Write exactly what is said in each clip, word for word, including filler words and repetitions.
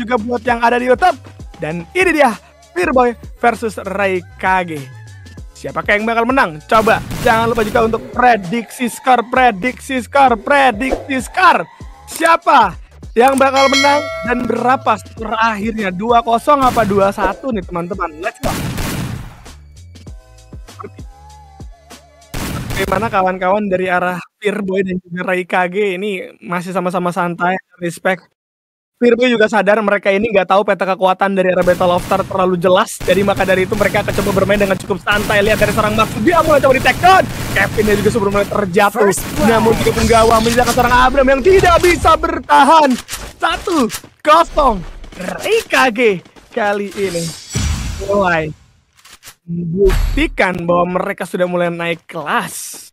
juga buat yang ada di YouTube. Dan ini dia Firboy versus Raikage. Siapakah yang bakal menang? Coba jangan lupa juga untuk prediksi skor, prediksi skor, prediksi skor. Siapa yang bakal menang dan berapa skor akhirnya? dua kosong apa dua satu nih teman-teman? Let's go. Bagaimana kawan-kawan dari arah Firboy dan juga Raikage ini masih sama-sama santai, respect. Firboy juga sadar mereka ini nggak tahu peta kekuatan dari arah Battle of Star terlalu jelas. Jadi maka dari itu mereka akan coba bermain dengan cukup santai. Lihat dari seorang Max, dia mulai coba di take down. Kevin dia juga sebelum mulai terjatuh. Namun juga penggawa menyisakan seorang Abram yang tidak bisa bertahan. Satu kosong Raikage kali ini mulai membuktikan bahwa mereka sudah mulai naik kelas.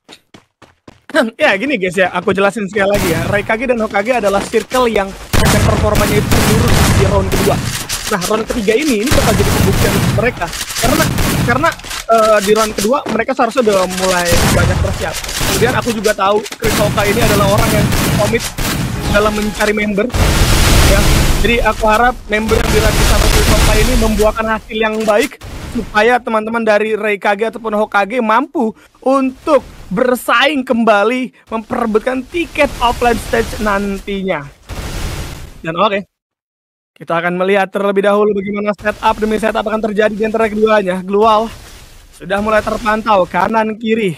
Ya gini guys ya, aku jelasin sekali lagi ya. Raikage dan Hokage adalah circle yang akan performanya itu menurun di round kedua. Nah round ketiga ini ini bakal jadi pembuktian untuk mereka. Karena karena uh, di round kedua mereka seharusnya udah mulai banyak bersiap. Kemudian aku juga tahu Chris Hoka ini adalah orang yang komit dalam mencari member. Ya, jadi aku harap member yang dilatih sama Chris Hoka ini membuahkan hasil yang baik supaya teman-teman dari Raikage ataupun Hokage mampu untuk bersaing kembali memperebutkan tiket offline stage nantinya. Dan oke, okay, kita akan melihat terlebih dahulu bagaimana setup demi setup akan terjadi di antara keduanya. Glual sudah mulai terpantau kanan kiri.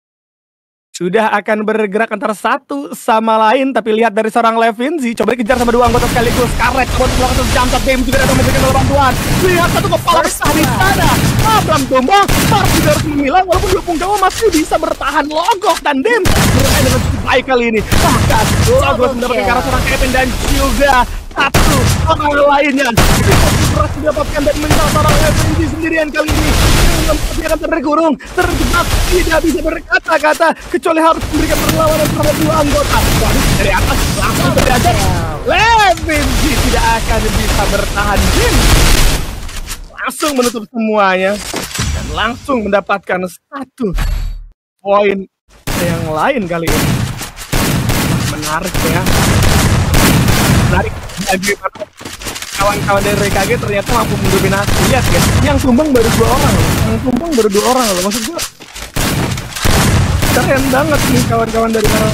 Sudah akan bergerak antara satu sama lain, tapi lihat dari seorang Levinzi coba dikejar sama dua anggota sekaligus. Karet coba melakukan satu jump shot, game juga datang memberikan bantuan. Lihat satu kepala besar di sana. Abram tumbang, Mark juga harus memilah walaupun dua punggawa masih bisa bertahan. Logok dan Dem bermain dengan cukup baik kali ini. Bahkan Logos mendapatkan ke arah seorang Kevin dan juga satu orang lainnya. Berat didapatkan dan mental seorang Levinzi sendirian kali ini. Dia akan terkurung, terjebak, tidak bisa berkata-kata kecuali harus memberikan perlawanan terhadap dua anggota. Waduh, dari atas langsung berajar. Levinzi tidak akan bisa bertahan. Jim langsung menutup semuanya dan langsung mendapatkan satu poin yang lain kali ini. Menarik ya. Menarik bagaimana kawan-kawan dari Raikage ternyata mampu mendominasi. Lihat guys, yang tumbang baru dua orang loh. Yang tumbang baru dua orang loh. Maksud gua keren banget nih kawan-kawan dari arah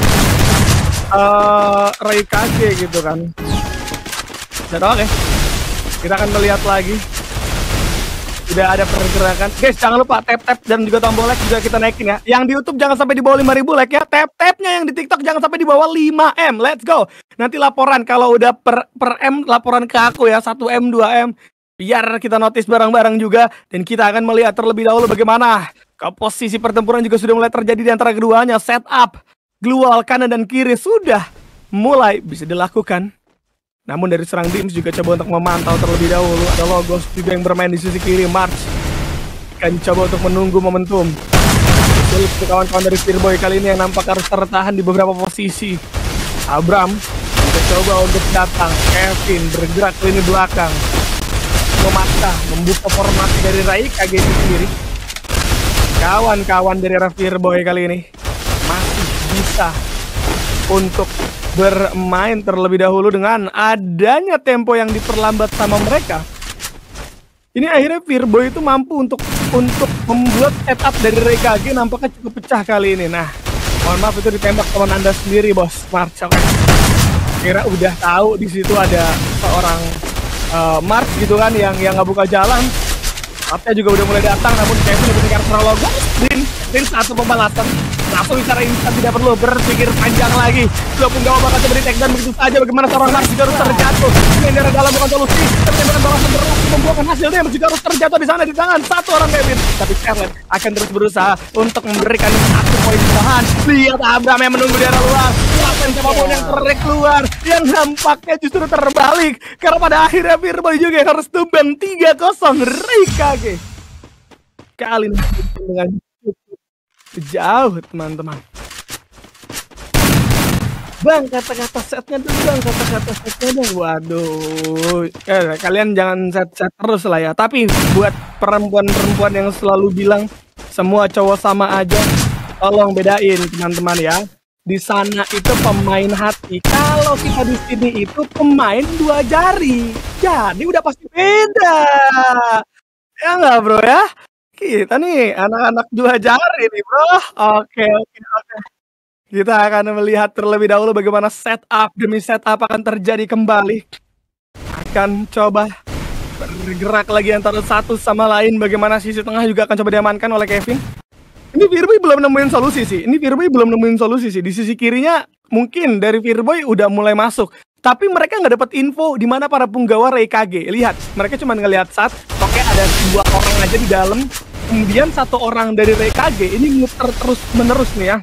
uh, Raikage gitu kan. Dan oke, okay, kita akan melihat lagi. Udah ada pergerakan. Guys, jangan lupa tap-tap dan juga tombol like juga kita naikin ya. Yang di YouTube jangan sampai di bawah lima ribu like ya. Tap-tapnya yang di TikTok jangan sampai di bawah lima M. Let's go. Nanti laporan kalau udah per, per M laporan ke aku ya. satu M, dua M. Biar kita notice bareng-bareng juga. Dan kita akan melihat terlebih dahulu bagaimana posisi pertempuran juga sudah mulai terjadi di antara keduanya. Setup Glual kanan dan kiri sudah mulai bisa dilakukan. Namun dari serang Dims juga coba untuk memantau terlebih dahulu. Ada Logos juga yang bermain di sisi kiri. March akan coba untuk menunggu momentum. Sulit untuk kawan-kawan dari Firboy kali ini yang nampak harus tertahan di beberapa posisi. Abram mencoba untuk datang. Kevin bergerak ke lini belakang, memaksa membuka formasi dari Raikage itu sendiri. Kawan-kawan dari Firboy kali ini masih bisa untuk bermain terlebih dahulu dengan adanya tempo yang diperlambat sama mereka. Ini akhirnya Firboy itu mampu untuk untuk membuat setup dari Raikage nampaknya cukup pecah kali ini. Nah, mohon maaf itu ditembak teman Anda sendiri, Bos. March, oke. Kira udah tahu di situ ada seorang uh, March gitu kan yang yang nggak buka jalan. Tapnya juga udah mulai datang, namun Kevin udah berpikir serang Logos. Din, Din satu pembalasan. Langsung bicara instan, tidak perlu berpikir panjang lagi. Dua punggawa bakal coba di take down begitu saja. Bagaimana seorang Mark juga harus terjatuh. Ini dari dalam bukan solusi. Tembakan balasan berlaku membuahkan hasilnya juga harus terjatuh di sana di tangan satu orang Kevin. Tapi Scarlet akan terus berusaha untuk memberikan satu poin tambahan. Lihat Abram yang menunggu di arah luar. Siapa siapapun yang terik keluar, yang nampaknya justru terbalik. Karena pada akhirnya Firboy juga yang harus tumbang tiga kosong Raikage. Kali ini dengan jauh teman-teman. Bang, kata-kata setnya dong, bang, kata-kata setnya dong. Waduh, eh, kalian jangan set-set terus lah ya. Tapi buat perempuan-perempuan yang selalu bilang semua cowok sama aja, tolong bedain teman-teman ya. di sana itu pemain hati. Kalau kita di sini itu pemain dua jari. Jadi udah pasti beda. Ya nggak bro ya? Kita nih anak-anak dua jari nih bro. Oke oke oke. Kita akan melihat terlebih dahulu bagaimana setup demi setup akan terjadi kembali. Akan coba bergerak lagi antara satu sama lain. Bagaimana sisi tengah juga akan coba diamankan oleh Kevin. Ini Firboy belum nemuin solusi sih. Ini Firboy belum nemuin solusi sih. Di sisi kirinya mungkin dari Firboy udah mulai masuk. Tapi mereka nggak dapat info di mana para punggawa R K G. Lihat, mereka cuma ngelihat saat oke ada dua orang aja di dalam. Kemudian satu orang dari R K G ini muter terus menerus nih ya.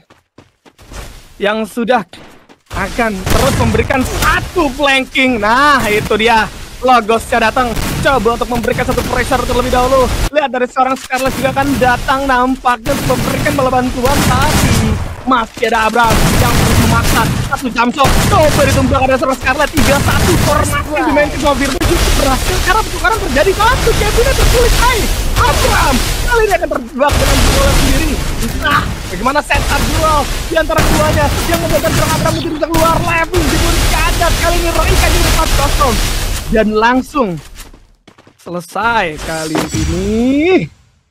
Yang sudah akan terus memberikan satu flanking. Nah, itu dia. Logosnya datang, coba untuk memberikan satu pressure terlebih dahulu. Lihat dari seorang Scarlet juga akan datang nampaknya untuk memberikan bola bantuan, tapi masih ada Abraham yang terus memaksa satu jam shot. Coba ditumbang ada seorang Scarlet tiga satu formasi dimainkan sama Firboy justru berhasil karena pertukaran terjadi satu. Kevinnya tertulis hai Abraham kali ini akan terjebak dengan bola sendiri. Nah, bagaimana setup duel di antara keduanya yang membuatkan seorang Abraham untuk bisa keluar. Levin diberi kadat kali ini Raika jadi empat kosong. Dan langsung selesai kali ini.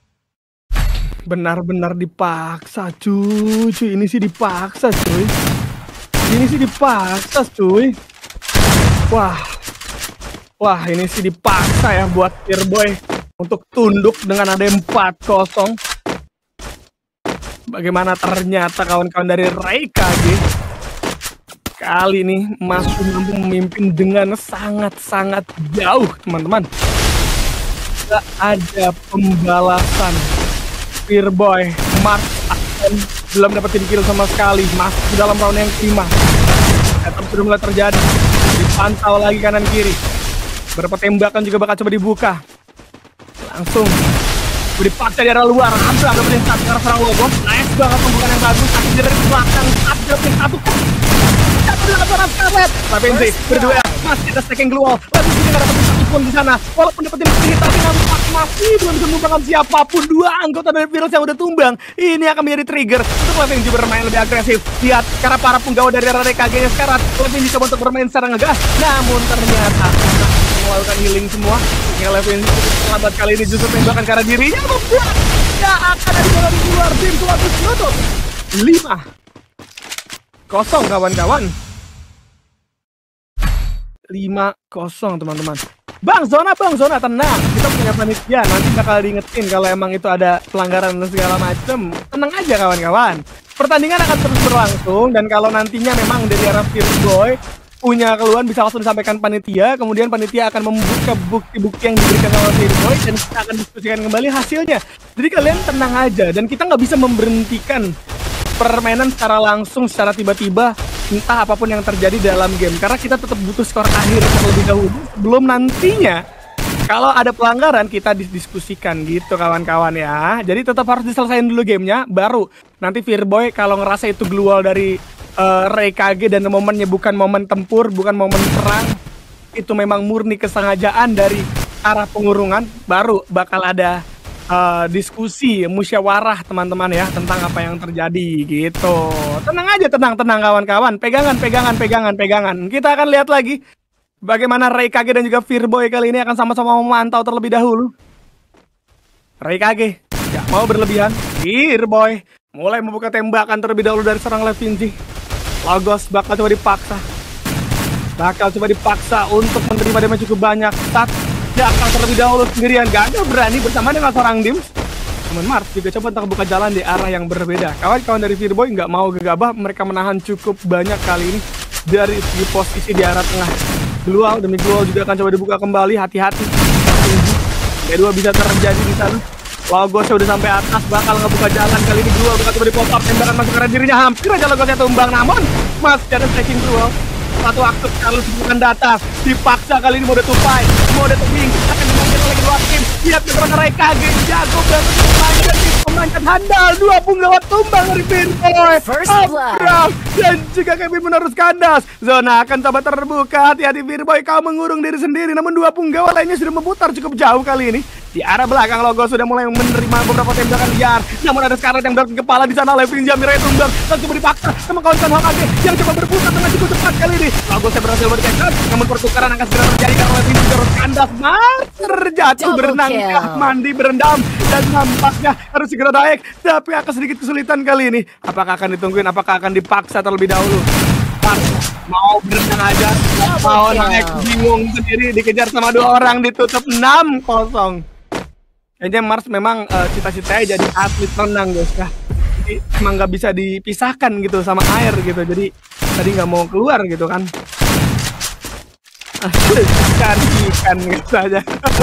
Benar-benar dipaksa cuy. cuy Ini sih dipaksa cuy Ini sih dipaksa cuy Wah Wah ini sih dipaksa ya buat Firboy untuk tunduk dengan ada empat kosong. Bagaimana ternyata kawan-kawan dari R K G kali ini masih mampu memimpin dengan sangat-sangat jauh teman-teman. Gak ada pembalasan. Firboy, Mars akan belum dapetin kill sama sekali. Masih di dalam round yang kelima. Tetap sudah mulai terjadi. Dipantau lagi kanan kiri. Beberapa tembakan juga bakal coba dibuka. Langsung dipaksa di arah luar. Hampir dapetin satu karena serang Logos. Nice banget pembukaan yang bagus. Tapi dari belakang satu dapetin satu. Seorang Scarlet, Lavenzi berdua masih ada stacking global. Lavenzi tidak dapat satu pun di sana. Walaupun dapetin sini, tapi nampak masih belum bisa menumbangkan siapapun. Dua anggota dari virus yang udah tumbang. Ini akan menjadi trigger untuk Lavenzi bermain lebih agresif. Lihat, karena para punggawa dari R K G-nya sekarang, Lavenzi coba untuk bermain secara ngegas. Namun ternyata melakukan healing semua. Yang Lavenzi terlambat kali ini justru tembakan karena dirinya membuat tidak akan ada bola di luar. Tim Tuatus menutup lima kosong kawan-kawan. lima kosong teman-teman. Bang Zona, Bang Zona tenang. Kita punya panitia, nanti bakal diingetin kalau emang itu ada pelanggaran dan segala macem. Tenang aja kawan-kawan. Pertandingan akan terus berlangsung dan kalau nantinya memang dari arah Firboy punya keluhan bisa langsung disampaikan panitia. Kemudian panitia akan membuka bukti-bukti yang diberikan sama Firboy dan kita akan diskusikan kembali hasilnya. Jadi kalian tenang aja dan kita nggak bisa memberhentikan permainan secara langsung, secara tiba-tiba, entah apapun yang terjadi dalam game. Karena kita tetap butuh skor akhir terlebih dahulu. Sebelum nantinya, kalau ada pelanggaran, kita didiskusikan gitu kawan-kawan ya. Jadi tetap harus diselesaikan dulu gamenya, baru nanti Firboy kalau ngerasa itu glual dari uh, R K G dan momennya bukan momen tempur, bukan momen perang, itu memang murni kesengajaan dari arah pengurungan, baru bakal ada Uh, diskusi, musyawarah teman-teman ya tentang apa yang terjadi gitu. Tenang aja, tenang, tenang kawan-kawan. Pegangan, pegangan, pegangan, pegangan. Kita akan lihat lagi bagaimana R K G dan juga Firboy kali ini akan sama-sama memantau terlebih dahulu. R K G gak mau berlebihan. Firboy mulai membuka tembakan terlebih dahulu dari serang Lavenzi. Logos bakal coba dipaksa. Bakal coba dipaksa untuk menerima damage cukup banyak. Satu akan terlebih dahulu sendirian, gagal berani bersama dengan seorang Dims. Teman Mars juga coba untuk buka jalan di arah yang berbeda. Kawan-kawan dari Firboy nggak mau gegabah, mereka menahan cukup banyak kali ini dari segi posisi di arah tengah. Glual demi glual juga akan coba dibuka kembali, hati-hati. B dua bisa terjadi di sana. Logosnya udah sampai atas, bakal ngebuka jalan kali ini. Glual bakal coba di pop up, tembakan masuk ke dirinya, hampir aja Logosnya tumbang, namun masih ada stacking Glual. Satu aktif kalau bukan data, dipaksa kali ini mode tupai, mode tebing akan dimainkan oleh kedua tim. Lihat beberapa R K G jago banget memanjat pemanjat handal, dua punggawa tumbang dari Firboy. Abraham dan juga Kevin menerus kandas. Zona akan coba terbuka, hati-hati Firboy, kau mengurung diri sendiri, namun dua punggawa lainnya sudah memutar cukup jauh kali ini. Di arah belakang logo sudah mulai menerima beberapa tembakan liar. Namun ada Scarlet yang berarti kepala di sana. Levin Jamira yang tumbang dan coba dipaksa sama kawan-kawan Hokage yang coba berputar dengan cukup cepat kali ini. Logo saya berhasil berdekat. Namun pertukaran akan segera terjadi karena Levin juga harus kandas. Mas terjatuh berenang, mandi berendam dan nampaknya harus segera naik. Tapi akan sedikit kesulitan kali ini. Apakah akan ditungguin? Apakah akan dipaksa terlebih dahulu? Mau berenang aja, mau naik bingung sendiri, dikejar sama dua orang, ditutup enam kosong. Kayaknya Mars memang uh, cita-citanya jadi atlet renang guys ya. Jadi emang nggak bisa dipisahkan gitu sama air gitu. Jadi tadi nggak mau keluar gitu kan. Cari ikan gitu aja.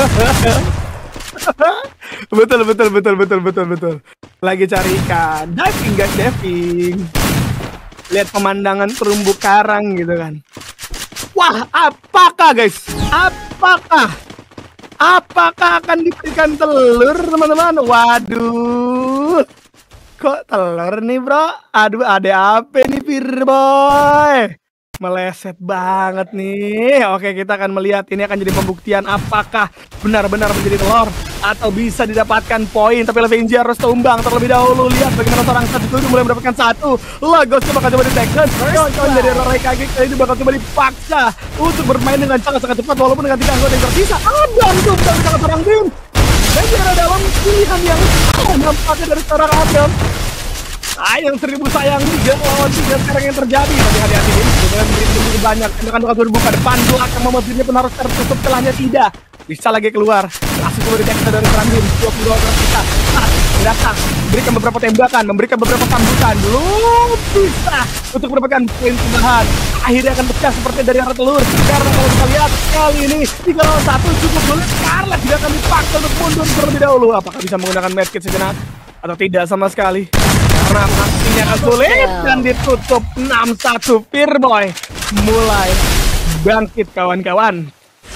Betul betul betul betul betul betul. Lagi cari ikan, diving guys, diving. Lihat pemandangan terumbu karang gitu kan. Wah, apakah guys? Apakah? Apakah akan diberikan telur teman-teman? Waduh. Kok telur nih bro? Aduh, ada apa nih Firboy? Meleset banget nih. Oke, kita akan melihat ini akan jadi pembuktian apakah benar-benar menjadi telur atau bisa didapatkan poin. Tapi Levenji harus tumbang terlebih dahulu. Lihat bagaimana seorang satu itu mulai mendapatkan satu. Lagos bakal coba di-tackle. Kawan-kawan dari Raikage kali ini bakal coba dipaksa untuk bermain dengan sangat-sangat cepat walaupun dengan tiga anggota yang tersisa. Ada itu dari sangat seorang tim. Dan ada dalam pilihan yang nampaknya dari seorang Adam. Sayang seribu sayang tiga lawan tiga sekarang yang terjadi. Tapi hati-hati ini sudah begitu banyak. Tembakan bakal berbuka depan belakang membuatnya pun harus tertutup, celahnya tidak bisa lagi keluar. Langsung keluar di dekat dari serang tim dua puluh dua orang kita. Datang memberikan beberapa tembakan, memberikan beberapa sambutan. Belum bisa untuk mendapatkan poin tambahan. Akhirnya akan pecah seperti dari arah telur. Karena kalau kita lihat kali ini tiga lawan satu cukup sulit. Scarlet tidak akan dipaksa untuk mundur terlebih dahulu. Apakah bisa menggunakan medkit sejenak atau tidak sama sekali? Karena pastinya akan sulit dan ditutup enam satu. Firboy mulai bangkit kawan-kawan.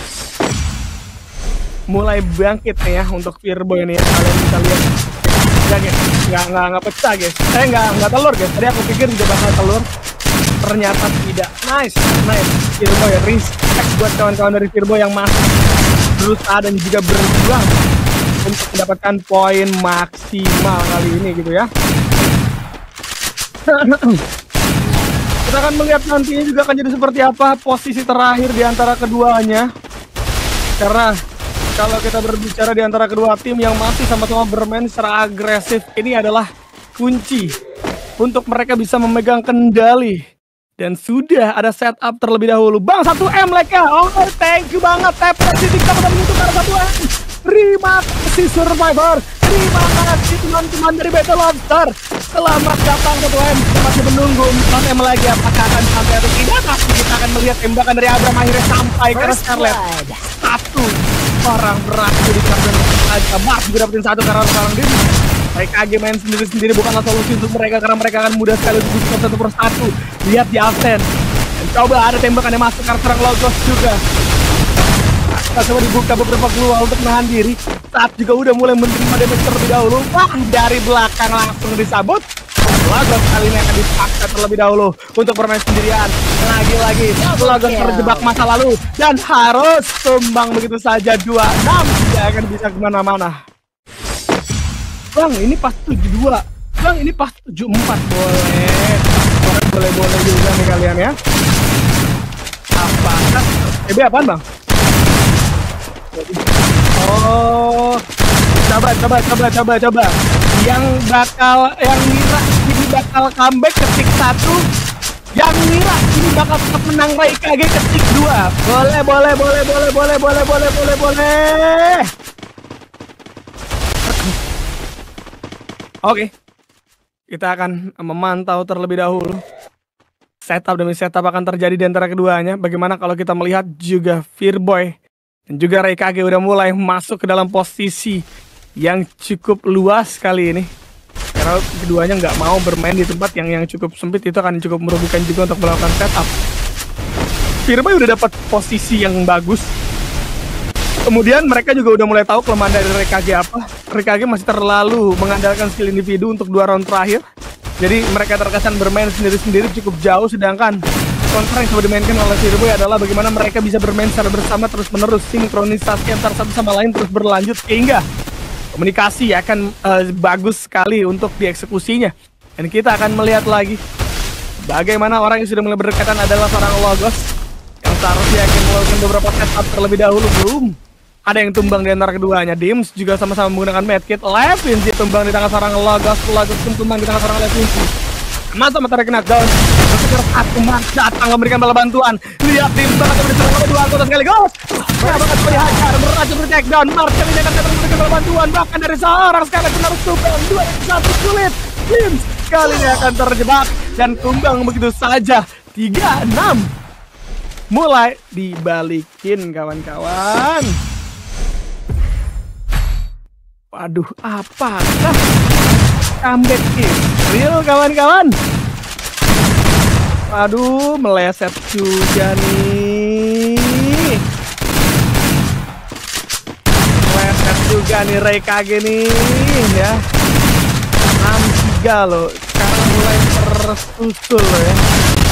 Mulai bangkit nih ya untuk Firboy ini ya. Kalian bisa lihat. Ya guys, nggak, nggak, nggak pecah guys. Eh nggak, nggak telur guys. Tadi aku pikir juga bakal telur. Ternyata tidak. Nice, nice. Firboy, respect buat kawan-kawan dari Firboy yang masih berusaha dan juga berjuang untuk mendapatkan poin maksimal kali ini gitu ya. Kita akan melihat nantinya juga akan jadi seperti apa posisi terakhir di antara keduanya. Karena kalau kita berbicara di antara kedua tim yang masih sama-sama bermain secara agresif, ini adalah kunci untuk mereka bisa memegang kendali. Dan sudah ada setup terlebih dahulu. Bang, satu M Leka. Oh, thank you banget. Tap titik kita udah menutup arah satu M. Terima kasih Survivor. Terima kasih teman-teman dari Battle Lobster. Selamat datang ke M. Kita masih menunggu empat M lagi apakah akan sampai atau tidak. Tapi kita akan melihat tembakan dari Abram akhirnya sampai ke Scarlet. Satu orang berhasil di Scarlet aja. Mars juga dapetin satu karena seorang diri. Raikage main sendiri-sendiri bukanlah solusi untuk mereka karena mereka akan mudah sekali untuk bisa satu persatu. Lihat di absen. Dan coba ada tembakan yang masuk karena serang Logos juga. Kita coba dibuka beberapa peluang untuk menahan diri. Saat juga udah mulai menerima damage terlebih dahulu. Wah, dari belakang langsung disabut. Logos kali ini akan dipaksa terlebih dahulu untuk bermain sendirian. Lagi-lagi Logos terjebak masa lalu dan harus tumbang begitu saja. Dua enam tidak akan bisa kemana-mana. Bang, ini pas tujuh dua. Bang, ini pas tujuh empat. Boleh. Boleh-boleh juga nih kalian ya. Apakah E B apaan bang? Oh, coba coba coba coba coba. Yang bakal yang ngira ini bakal comeback ketik satu. Yang ngira ini bakal tetap menang Raikage ketik dua. Boleh boleh boleh boleh boleh boleh boleh boleh boleh. Oke. Kita akan memantau terlebih dahulu. Setup demi setup akan terjadi di antara keduanya. Bagaimana kalau kita melihat juga Firboy dan juga Raikage udah mulai masuk ke dalam posisi yang cukup luas kali ini. Karena keduanya nggak mau bermain di tempat yang yang cukup sempit, itu akan cukup merugikan juga untuk melakukan setup. Firboy udah dapat posisi yang bagus. Kemudian mereka juga udah mulai tahu kelemahan dari Raikage apa. Raikage masih terlalu mengandalkan skill individu untuk dua round terakhir. Jadi mereka terkesan bermain sendiri-sendiri cukup jauh, sedangkan kontra yang coba dimainkan oleh Fireboy adalah bagaimana mereka bisa bermain secara bersama terus-menerus, sinkronisasi antar satu sama lain terus berlanjut sehingga komunikasi akan uh, bagus sekali untuk dieksekusinya. Dan kita akan melihat lagi bagaimana orang yang sudah mulai berdekatan adalah seorang Logos yang seharusnya akan melakukan beberapa setup terlebih dahulu. Belum ada yang tumbang di antara keduanya. Dims juga sama-sama menggunakan medkit. Levinsy tumbang di tangan seorang Logos. Logos pun tumbang di tangan seorang Levinsy. Masa-masa terkena knockdown. Berpikir satu Mark datang memberikan bala bantuan. Lihat Dims bakal berserang oleh dua anggota sekaligus. Nah, bakal dihajar, beracun di takedown. Mark kali ini akan datang memberikan bala bantuan. Bahkan dari seorang sekarang pun harus tumbang. Dua satu sulit. Dims kali ini akan terjebak dan tumbang begitu saja. Tiga enam. Mulai dibalikin kawan-kawan. Waduh, apakah comeback real kawan-kawan? Aduh, meleset juga nih. Meleset juga nih Raikage nih ya. enam tiga loh. Sekarang mulai tersusul loh ya.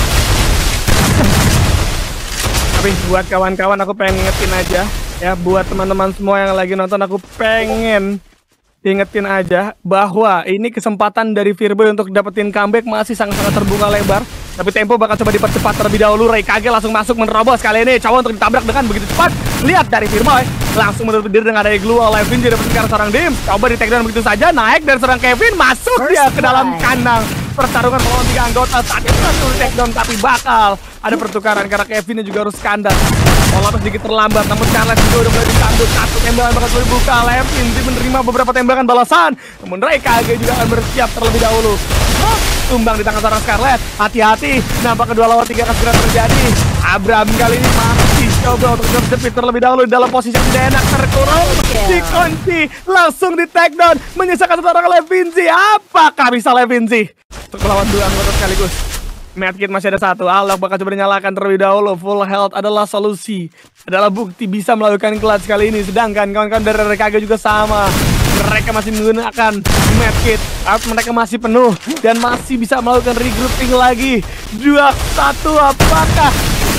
Tapi buat kawan-kawan aku pengen ngingetin aja ya, buat teman-teman semua yang lagi nonton, aku pengen ingetin aja bahwa ini kesempatan dari Fireboy untuk dapetin comeback masih sangat-sangat terbuka lebar. Tapi tempo bakal coba dipercepat terlebih dahulu. Raikage langsung masuk menerobos kali ini, coba untuk ditabrak dengan begitu cepat. Lihat dari Fireboy langsung menutup diri dengan adanya glue. Levinsy dapat sekarang seorang Dims, coba di takedown begitu saja, naik dari seorang Kevin, masuk dia ke dalam kandang. Pertarungan melawan tiga anggota saat itu langsung di takedown, tapi bakal ada pertukaran karena Kevin juga harus kandang. Walaupun sedikit terlambat, namun Scarlet juga udah mulai disambut. Satu tembakan bakal boleh dibuka. Levinsy menerima beberapa tembakan balasan. Namun Raikage juga akan bersiap terlebih dahulu. Oh, tumbang di tangan seorang Scarlet. Hati-hati, nampak kedua lawan tiga akan segera terjadi. Abraham kali ini masih coba untuk terjepit terlebih dahulu dalam posisi yang tidak enak, terkurung. Dikunci, langsung di takedown, menyisakan seorang Levinsy. Apakah bisa Levinsy untuk melawan dua anggota sekaligus? Medkit masih ada satu. Alok bakal coba dinyalakan terlebih dahulu. Full health adalah solusi, adalah bukti bisa melakukan clutch kali ini. Sedangkan kawan-kawan dari Raikage juga sama. Mereka masih menggunakan medkit. Mereka masih penuh dan masih bisa melakukan regrouping lagi. Dua satu, apakah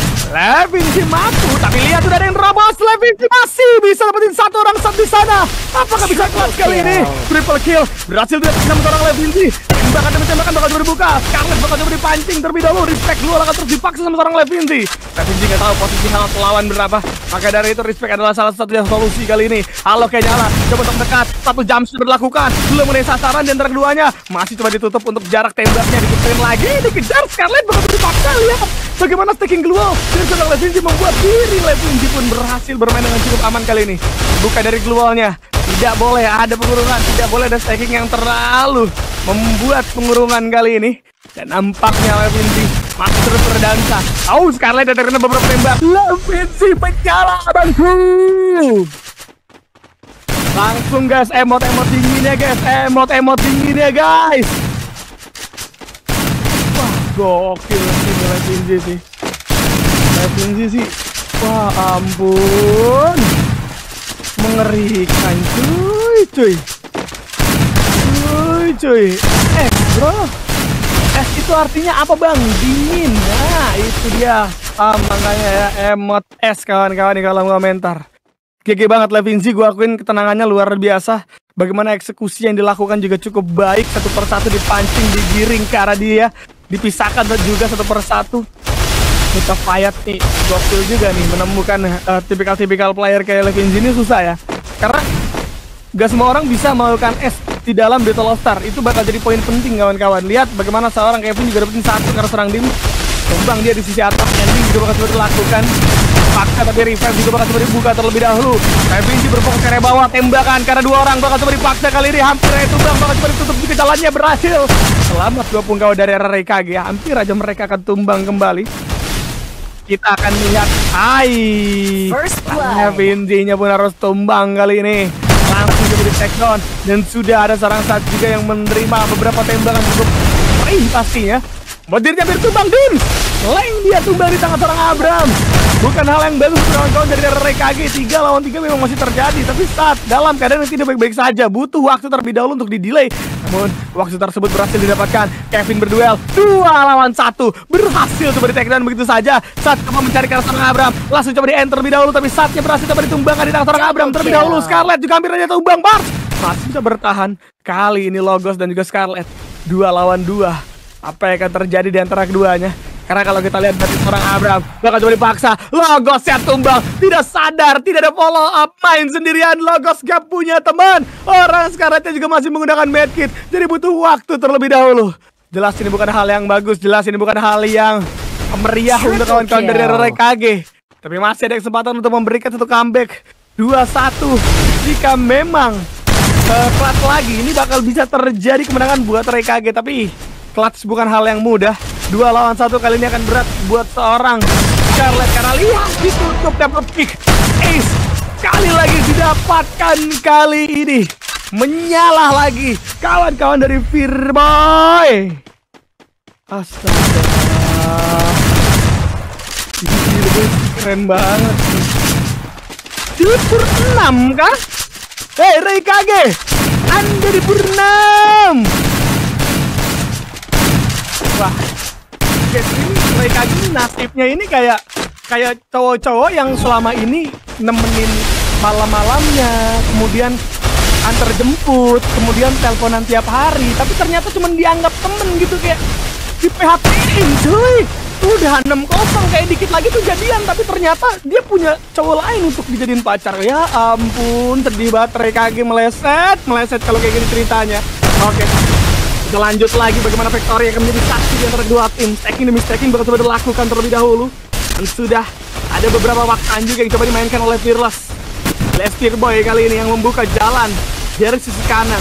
Levinsy mampu? Tapi lihat sudah ada yang robos. Levinsy masih bisa dapetin satu orang satu di sana. Apakah bisa clutch kali ini? Triple kill berhasil didapetin sama seorang Levinsy. Tembakan demi tembakan bakal coba dibuka. Scarlet bakal coba dipancing terlebih dahulu. Respect dulu akan terus dipaksa sama seorang Levinsy. Levinsy nggak tahu posisi health lawan berapa. Maka dari itu Respect adalah salah satu yang solusi kali ini. Alok kayak nyala, coba untuk dekat. Satu jam sudah dilakukan. Belum mengenai sasaran di antara keduanya. Masih coba ditutup untuk jarak tembaknya. Dikuturin lagi, dikejar. Scarlet bakal coba dipaksa. Lihat bagaimana stacking glue. Dan seorang Levinsy membuat diri Levinsy pun berhasil bermain dengan cukup aman kali ini. Buka dari glue-nya. Tidak boleh ada pengurungan, tidak boleh ada stacking yang terlalu membuat pengurungan kali ini. Dan nampaknya Levinsy masih terus berdansa. Oh, Scarlet ada kena beberapa tembak. Levinsy menyala, bangku. Langsung guys, emot-emot dinginnya guys, emot-emot dinginnya guys. Wah, gokil sih Levinsy sih. Levinsy sih, wah ampun. Mengerikan cuy cuy cuy cuy eh bro, es itu artinya apa bang? Dingin. Nah itu dia, ah, makanya ya emot es kawan-kawan di kolom komentar. G G banget Levinsy, gue akuin ketenangannya luar biasa. Bagaimana eksekusi yang dilakukan juga cukup baik, satu persatu dipancing, digiring ke arah dia, dipisahkan juga satu persatu. Kita fight nih, gokil juga nih menemukan uh, tipikal-tipikal player kayak Levinsy ini susah ya. Karena gak semua orang bisa melakukan S di dalam Battle of Star. Itu bakal jadi poin penting kawan-kawan. Lihat bagaimana seorang Kevin juga dapetin satu karena serang Dim. Tumbang dia di sisi atas, Ending juga bakal coba dilakukan. Paksa tapi revive juga bakal coba dibuka terlebih dahulu. Levinsy berfokus ke area bawah, tembakan karena dua orang bakal coba dipaksa kali ini. Hampir aja tumbang, bakal coba ditutup juga jalannya, berhasil. Selamat dua punggawa dari arah Raikage ya. Hampir aja mereka akan tumbang kembali. Kita akan lihat, hai, Levinsy-nya pun harus tumbang kali ini. Langsung coba di takedown. Dan sudah ada seorang saat juga yang menerima beberapa tembakan cukup perih pastinya. Buat dirinya hampir tumbang, Dims. Leng dia tumbang di tangan seorang Abraham. bukan hal yang bagus kawan-kawan dari R K G. Tiga lawan tiga memang masih terjadi, tapi saat dalam keadaan yang tidak baik-baik saja, butuh waktu terlebih dahulu untuk di-delay. Namun waktu tersebut berhasil didapatkan. Kevin berduel dua lawan satu, berhasil coba di take down begitu saja. Saat coba mencari ke arah seorang Abram, langsung coba di-enter terlebih dahulu, tapi saatnya berhasil coba ditumbangkan di tangan seorang Abram terlebih dahulu. Scarlet juga hampir aja tumbang, Bars masih bisa bertahan. Kali ini Logos dan juga Scarlet dua lawan dua. Apa yang akan terjadi di antara keduanya? Karena kalau kita lihat dari seorang Abram bakal coba dipaksa. Logos yang tumbang, tidak sadar, tidak ada follow up, main sendirian. Logos gak punya teman. Orang Scarletnya juga masih menggunakan medkit, jadi butuh waktu terlebih dahulu. Jelas ini bukan hal yang bagus, jelas ini bukan hal yang meriah untuk kawan-kawan dari R K G. Tapi masih ada kesempatan untuk memberikan satu comeback dua satu. Jika memang uh, clutch lagi, ini bakal bisa terjadi kemenangan buat R K G. Tapi clutch bukan hal yang mudah. Dua lawan satu kali ini akan berat buat seorang Scarlet. Karena lihat ditutup dapat pick. Ace kali lagi didapatkan kali ini. Menyalah lagi kawan-kawan dari Firboy. Astaga. Ini keren banget. Di pur enam kah? Hei R K G, Anda di pur enam. Wah, guys, ini R K G nasibnya ini kayak kayak cowok-cowok yang selama ini nemenin malam-malamnya, kemudian antar jemput, kemudian teleponan tiap hari, tapi ternyata cuma dianggap temen gitu, kayak di P H P-in cuy. Udah enam kosong, kayak dikit lagi tuh jadian, tapi ternyata dia punya cowok lain untuk dijadiin pacar. Ya ampun, sedih banget. R K G meleset, meleset kalau kayak gini ceritanya. Oke, kita lanjut lagi bagaimana Victory akan menjadi saksi di antara dua tim. Stacking demi stacking bakal coba dilakukan terlebih dahulu. Dan sudah ada beberapa waktu juga yang coba dimainkan oleh Fearless. Lester Boy kali ini yang membuka jalan dari sisi kanan.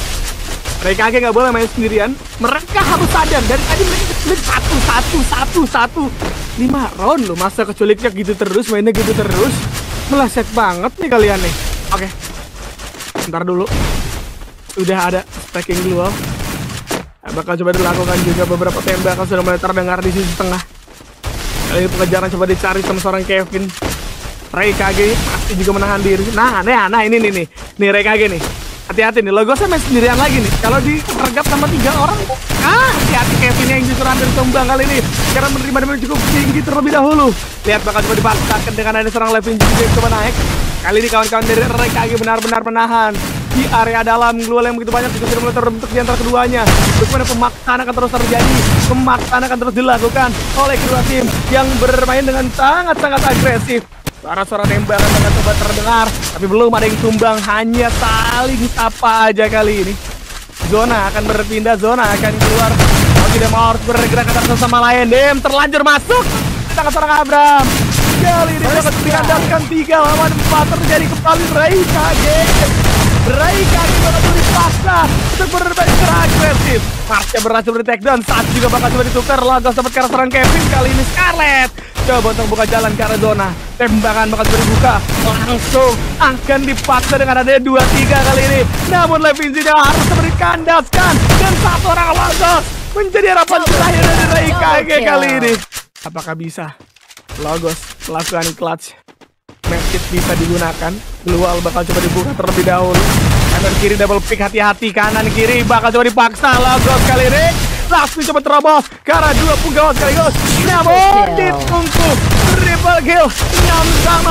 R K G nggak boleh main sendirian. Mereka harus sadar dari tadi mereka keculik satu satu satu satu lima round loh. Masa keculiknya gitu terus, mainnya gitu terus, meleset banget nih kalian nih. Oke, bentar dulu. Sudah ada stacking duel. Nah, bakal coba dilakukan juga beberapa tembakan sudah mulai terdengar di sisi tengah. Kali ini pengejaran coba dicari sama seorang Kevin. R K G pasti juga menahan diri. Nah, nah, nah ini nih nih nih R K G nih. Hati-hati nih, Logosnya main sendirian lagi nih. Kalau disergap sama tiga orang, ah, hati-hati Kevin yang justru ambil tumbang kali ini. Karena menerima damage cukup tinggi terlebih dahulu. Lihat bakal coba dipaksakan dengan ada serang Levin juga yang coba naik. Kali ini kawan-kawan dari R K G benar-benar menahan di area dalam. Glual yang begitu banyak juga sudah mulai terbentuk di antara keduanya. Bagaimana pemaksaan akan terus terjadi, pemaksaan akan terus dilakukan oleh kedua tim yang bermain dengan sangat-sangat agresif. Suara-suara tembakan akan coba terdengar, tapi belum ada yang tumbang, hanya saling sapa aja kali ini. Zona akan berpindah, zona akan keluar. Mau tidak mau harus bergerak antara satu sama lain. Dem terlanjur masuk di tangan seorang Abram. Kali ini dapat dikandalkan tiga lawan empat. Terjadi kembali R K G. R K G bakal dipaksa untuk bermain secara agresif. Marsha berhasil di take down, saat juga bakal coba ditukar. Logos dapat ke arah seorang Kevin, kali ini Scarlet coba untuk buka jalan ke arah zona. Tembakan bakal coba dibuka, langsung akan dipaksa dengan adanya dua tiga kali ini. Namun Levin tidak harus dikandaskan, dan satu orang Logos menjadi harapan terakhir dari R K G kali ini. Apakah bisa Logos melakukan clutch? Medkit bisa digunakan. Lual bakal coba dibuka terlebih dahulu. Kanan kiri double pick, hati-hati kanan kiri bakal coba dipaksa. Logos kali ini langsung coba terobos karena dua punggawa sekaligus. Namun ditunggu triple kill enam sama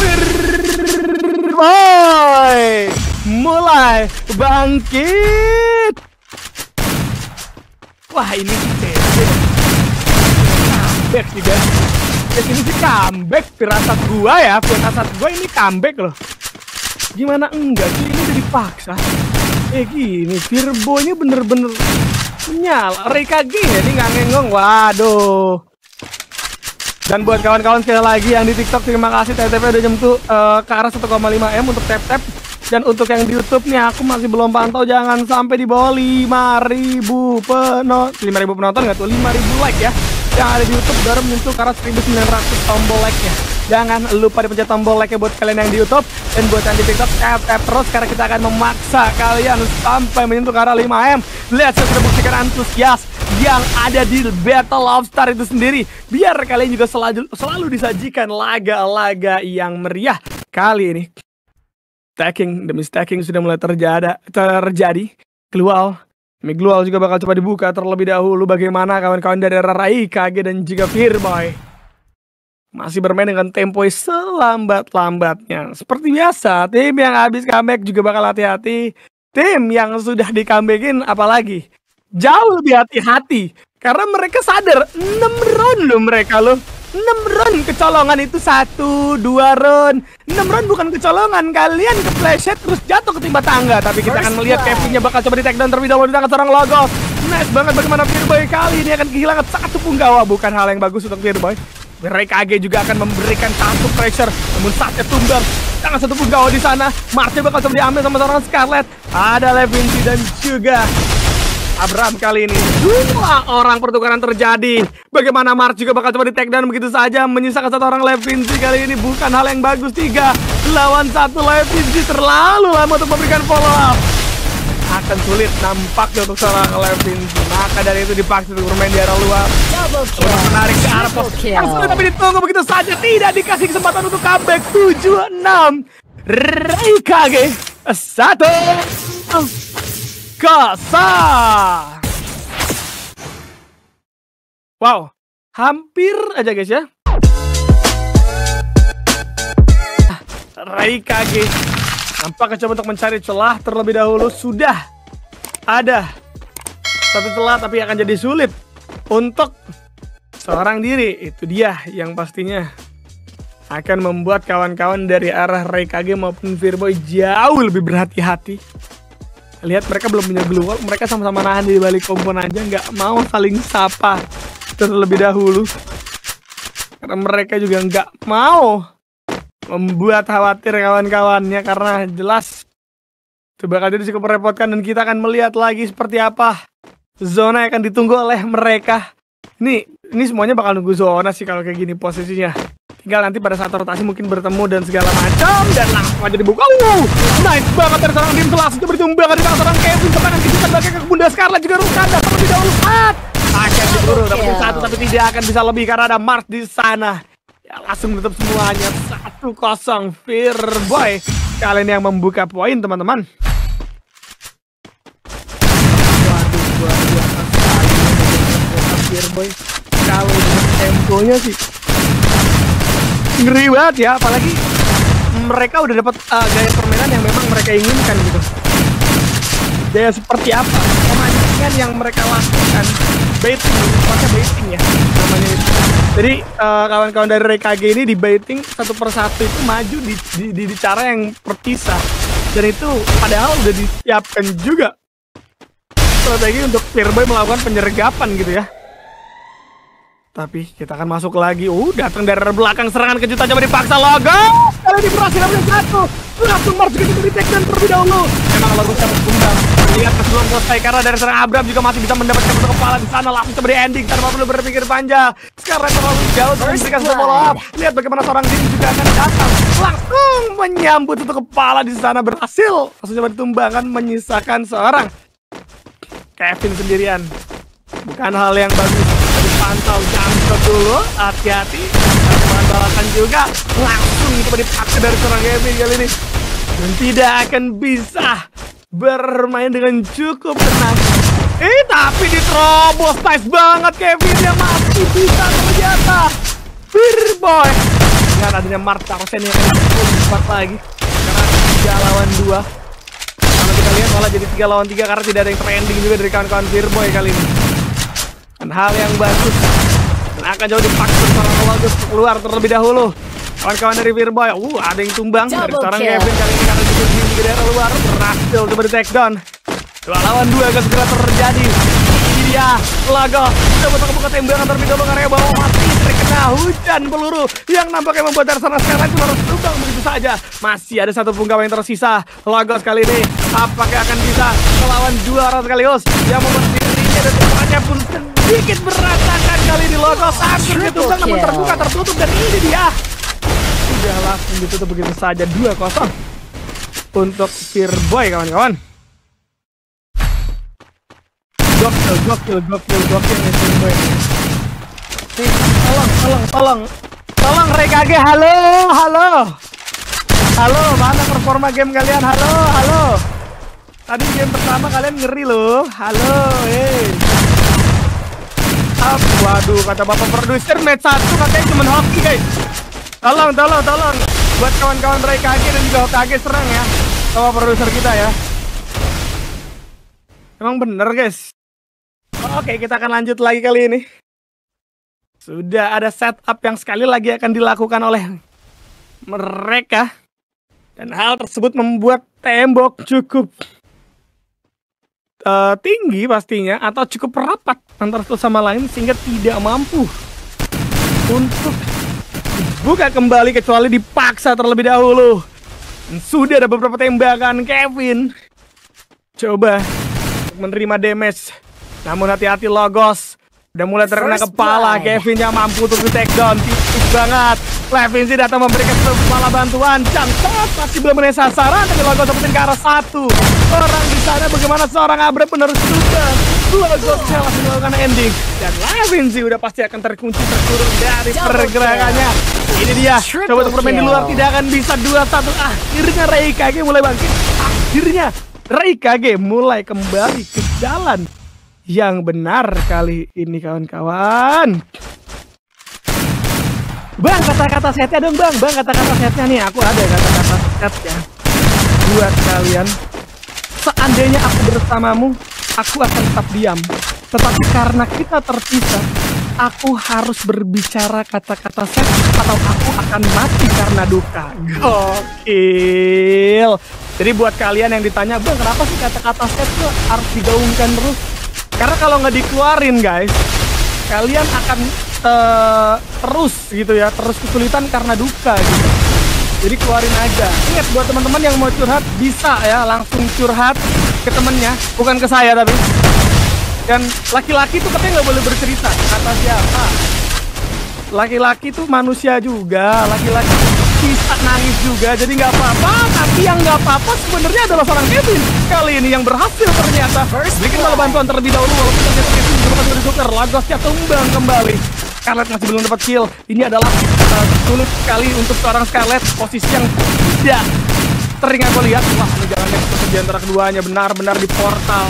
Firboy mulai bangkit. Wah, ini comeback sih guys. Ini sih comeback, firasat gua ya, firasat gua ini comeback loh. Gimana enggak sih, ini udah dipaksa. Eh gini, Firboy-nya bener-bener nyala. R K G ya, ini nggak ngengong. Waduh. Dan buat kawan-kawan sekali lagi yang di TikTok, terima kasih T T P udah jemput uh, ke arah satu koma lima M untuk tap-tap. Dan untuk yang di YouTube nih, aku masih belum pantau, jangan sampai di bawah lima ribu penonton. lima ribu penonton nggak tuh? lima ribu like ya. Yang ada di YouTube baru menyentuh ke arah seribu sembilan ratus tombol like-nya. Jangan lupa dipencet tombol like-nya buat kalian yang di YouTube. Dan buat yang di TikTok, tap-tap terus karena kita akan memaksa kalian sampai menyentuh ke arah lima M. Lihat, saya sudah buktikan antusias yang ada di Battle of Star itu sendiri. Biar kalian juga selalu, selalu disajikan laga-laga yang meriah kali ini. Stacking demi stacking sudah mulai terjadi. terjadi. Glual. Miglual juga bakal coba dibuka terlebih dahulu. Bagaimana kawan-kawan dari Raikage dan juga Firboy masih bermain dengan tempo selambat-lambatnya. Seperti biasa, tim yang habis comeback juga bakal hati-hati. Tim yang sudah di comebackin apalagi jauh lebih hati-hati. Karena mereka sadar enam round loh mereka loh. enam round kecolongan itu satu, dua round. enam round bukan kecolongan. Kalian kepleset terus jatuh ke timba tangga. Tapi kita akan melihat Kevinnya bakal coba di take down terlebih dahulu di tangan seorang Logos. Nice banget bagaimana Firboy kali ini akan kehilangan satu punggawa. Bukan hal yang bagus untuk Firboy. Raikage juga akan memberikan satu pressure, namun saatnya tumbang. Jangan satu punggawa di sana. Marsnya bakal coba diambil sama seorang Scarlet. Ada Levinci dan juga Abram kali ini. Dua orang pertukaran terjadi. Bagaimana Mars juga bakal coba di take down begitu saja. Menyisakan satu orang Levinci kali ini. Bukan hal yang bagus. Tiga lawan satu Levinci. Terlalu lama untuk memberikan follow up. Akan sulit nampaknya untuk seorang Levinci. Maka dari itu dipaksa untuk bermain di arah luar. Menarik ke arah pos. Sulit tapi ditunggu begitu saja. Tidak dikasih kesempatan untuk comeback. tujuh enam. Raikage. Satu. Kosong. Wow. Hampir aja guys ya. Raikage nampaknya coba untuk mencari celah terlebih dahulu. Sudah ada satu celah tapi akan jadi sulit untuk seorang diri. Itu dia yang pastinya akan membuat kawan-kawan dari arah Raikage maupun Firboy jauh lebih berhati-hati. Lihat mereka belum punya glual. Mereka sama-sama nahan di balik kompon aja. Nggak mau saling sapa terlebih dahulu. Karena mereka juga nggak mau membuat khawatir kawan-kawannya. Karena jelas itu bakal jadi cukup merepotkan. Dan kita akan melihat lagi seperti apa zona yang akan ditunggu oleh mereka. Ini ini semuanya bakal nunggu zona sih kalau kayak gini posisinya. Tinggal nanti pada saat rotasi mungkin bertemu dan segala macam. Dan langsung aja dibuka. Uh, nice banget dari seorang Dim. Langsung coba ditumbangkan di tangan seorang Kevin. Serangan kejutan bagi ke Bunda Scarlet juga Rukanda terlebih dahulu. Akan diburu dapat satu tapi tidak akan bisa lebih karena ada Mars di sana. Ya langsung menutup semuanya. Satu kosong Firboy kalian yang membuka poin teman-teman. Waduh, luar biasa sekali Firboy. Kalau temponya sih ngeri banget ya, apalagi mereka udah dapat uh, gaya permainan yang memang mereka inginkan gitu. Gaya seperti apa? Pemancingan yang mereka lakukan, baiting, maksudnya baiting ya namanya itu. Jadi uh, kawan-kawan dari Raikage ini di baiting satu persatu itu maju di, di, di, di cara yang terpisah. Dan itu padahal udah disiapkan juga strategi untuk Firboy melakukan penyergapan gitu ya. Tapi kita akan masuk lagi. Uh, datang dari belakang serangan kejutan coba dipaksa Logos. Kali ini berhasil ambil satu. Langsung Mars juga di take down terlebih dahulu. Memang Logos harus tumbang. Lihat sebelum selesai karena dari serangan Abram juga masih bisa mendapatkan satu kepala di sana. Langsung coba di ending tanpa perlu berpikir panjang. Sekarang terlalu jauh untuk memberikan satu follow up. Lihat bagaimana seorang Dim juga akan datang. Langsung menyambut satu kepala di sana berhasil. Langsung coba ditumbangkan menyisakan seorang Kevin sendirian. Bukan hal yang bagus. Pantau jangkau dulu, hati-hati. Balasan juga langsung coba dipakai dari seorang Kevin kali ini. Dan tidak akan bisa bermain dengan cukup tenang. Eh tapi diterobos. Nice banget Kevin yang masih bisa ternyata. Firboy dengan adanya Mars Tarsen yang akan cepat lagi karena tiga lawan dua. Kalau kita lihat malah jadi tiga lawan tiga karena tidak ada yang trending juga dari kawan-kawan Firboy kali ini. Dan hal yang bagus. Dan akan jauh dipaksa seorang Logos keluar terlebih dahulu. Kawan-kawan dari Firboy, uh ada yang tumbang dari seorang Kevin kali ini karena juga di daerah luar berhasil coba di take down. Dua lawan dua akan segera terjadi. Ini dia Logos coba untuk membuka tembakan terlebih dahulu karena bawah mati terkena hujan peluru yang nampaknya membuat dari sana sekarang cuma harus tumbang begitu saja. Masih ada satu punggawa yang tersisa. Logos kali ini apakah akan bisa melawan dua orang sekaligus yang membuat dirinya dan temannya pun sedikit berantakan kali ini. Logos hampir ditumbang namun terbuka tertutup dan ini dia sudah langsung ditutup begitu saja. Dua kosong untuk Firboy kawan-kawan. Dokter Gokil, gokil, gokil, gokil nih Firboy. Nih, tolong, tolong, tolong. Tolong Raikage, halo, halo. Halo, mana performa game kalian? Halo, halo. Tadi game pertama kalian ngeri loh. Halo, hei. Ah, waduh, kata bapak produser match satu katanya cuma hoki guys. Tolong, tolong, tolong. Buat kawan-kawan Raikage dan juga Hokage serang ya. Bapak produser kita ya. Emang bener guys. Oke, kita akan lanjut lagi kali ini. Sudah ada setup yang sekali lagi akan dilakukan oleh mereka. Dan hal tersebut membuat tembok cukup uh, tinggi pastinya. Atau cukup rapat antara satu sama lain. Sehingga tidak mampu untuk buka kembali kecuali dipaksa terlebih dahulu. Dan sudah ada beberapa tembakan Kevin. Coba menerima damage. Namun hati-hati Logos. Udah mulai terkena kepala. Kevin yang mampu untuk di take down. Tipis banget. Levinsi datang memberikan kepala bantuan. Cangsat masih belum menemukan sasaran. Tapi Logos seperti ke arah satu orang di sana. Bagaimana seorang Abre penerus juga. Logos langsung melakukan ending. Dan Levinsi udah pasti akan terkunci terkurung dari pergerakannya. Ini dia. Coba untuk bermain di luar tidak akan bisa. Dua satu. Akhirnya Raikage mulai bangkit. Akhirnya Raikage mulai kembali ke jalan yang benar kali ini kawan-kawan. Bang, kata-kata setnya dong bang. Bang, kata-kata setnya nih. Aku ada kata-kata setnya buat kalian. Seandainya aku bersamamu, aku akan tetap diam. Tetapi karena kita terpisah, aku harus berbicara kata-kata set atau aku akan mati karena duka. Gokil. Jadi buat kalian yang ditanya, bang kenapa sih kata-kata set tuh harus digaungkan terus? Karena kalau nggak dikeluarin guys, kalian akan uh, terus gitu ya, terus kesulitan karena duka gitu. Jadi keluarin aja. Ingat buat teman-teman yang mau curhat bisa ya langsung curhat ke temennya, bukan ke saya tapi. Dan laki-laki tuh katanya nggak boleh bercerita. Kata siapa? Laki-laki tuh manusia juga, laki-laki bisa nangis juga, jadi nggak apa-apa. Tapi yang nggak apa-apa sebenarnya adalah seorang Kevin kali ini yang berhasil ternyata. Bikin malah bantuan terlebih dahulu walaupun ternyata Kevin juga masih bersyukur. Lagosnya tumbang kembali. Scarlet masih belum dapat kill. Ini adalah uh, sulit sekali untuk seorang Scarlet. Posisi yang tidak sering aku lihat. Wah, ini jalannya seperti di antara keduanya benar-benar di portal.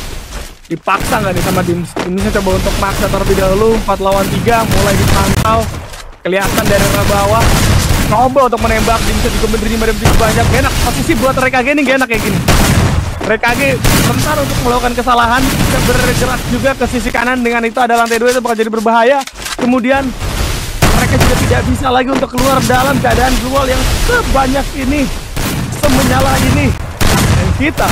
Dipaksa nggak nih sama Dims? Ini saya coba untuk maksa terlebih dahulu. empat lawan tiga mulai dipantau. Kelihatan dari arah bawah. Coba untuk menembak. Dims juga menerima damage cukup banyak. Gak enak. Posisi buat Raikage ini gak enak kayak gini. Raikage rentan untuk melakukan kesalahan. Bisa bergerak juga ke sisi kanan. Dengan itu ada lantai dua itu bakal jadi berbahaya. Kemudian mereka juga tidak bisa lagi untuk keluar dalam keadaan duel yang sebanyak ini. Semenyala ini. Dan kita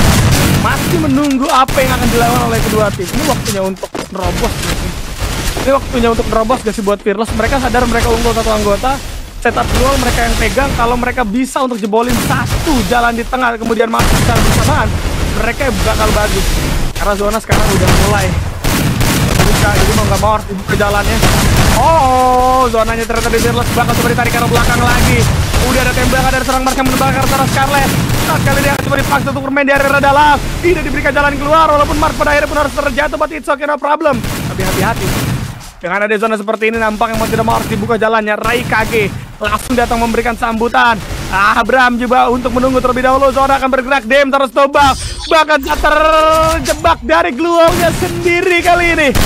masih menunggu apa yang akan dilakukan oleh kedua tim. Ini waktunya untuk nerobos gak sih? Ini waktunya untuk nerobos gak sih buat Fearless? Mereka sadar mereka unggul satu anggota. Setup duel mereka yang pegang. Kalau mereka bisa untuk jebolin satu jalan di tengah kemudian masuk secara bersamaan, mereka bakal bagus. Karena zona sekarang udah mulai buka, jadi mau nggak mau harus dibuka jalannya. Oh, zonanya ternyata di Fearless bakal coba ditarik ke arah belakang lagi. Udah ada tembakan dari serang Mars yang membakar seorang Scarlet. Saat kali dia coba dipaksa untuk bermain di area dalam. Tidak diberikan jalan keluar walaupun Mars pada akhirnya pun harus terjatuh. But it's okay, no problem. Tapi hati-hati. Dengan ada zona seperti ini nampaknya mau tidak mau harus dibuka jalannya. Raikage langsung datang memberikan sambutan. Ah, Bram juga untuk menunggu terlebih dahulu. Zona akan bergerak. Dem terus tombak. Bahkan terjebak dari gluolnya sendiri kali ini.